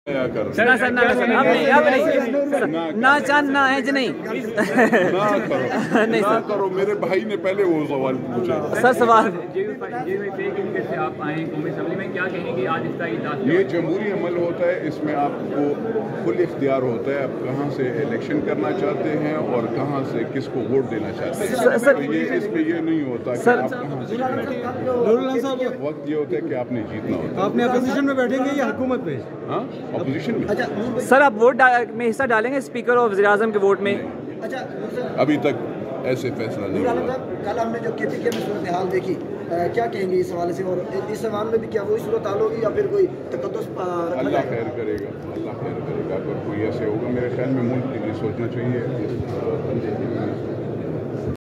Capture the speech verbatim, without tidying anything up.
Sir sir ना sir अब नहीं अब नहीं ना चांद ना है नहीं ना करो नहीं ना करो। मेरे भाई ने पहले वो सवाल पूछा। सर सवाल आप आए कौमी असेंबली में क्या कहेंगे आज इसका ये जमहूरी अमल होता है, इसमें आपको फुल इख्तियार होता है आप कहाँ से इलेक्शन करना चाहते हैं और कहाँ से किसको वोट देना चाहते हैं। सर, तो ये इसमें ये नहीं होता कि सर, आप कहाँ से वक्त ये होता है कि आपने जीतना होता है। आपने अपोजिशन में बैठेंगे या हुकूमत में? हाँ अपोजिशन में। सर आप वोट में हिस्सा डालेंगे स्पीकर और वज़ीर आज़म के वोट में? अच्छा अभी तक ऐसे फैसला नहीं हुआ। कल हमने जो के पी के में सूरत हाल देखी, आ, क्या कहेंगे इस हवाले से, और इस सवाल में भी क्या वही सूरत हाल होगी या फिर कोई तकद्दुस अल्लाह खैर करेगा, अल्लाह खैर करेगा। अगर कोई ऐसे होगा मेरे ख्याल में मुल्क के लिए सोचना चाहिए।